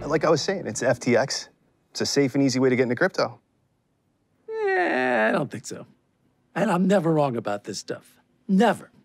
like I was saying, it's FTX. It's a safe and easy way to get into crypto. I don't think so. And I'm never wrong about this stuff. Never.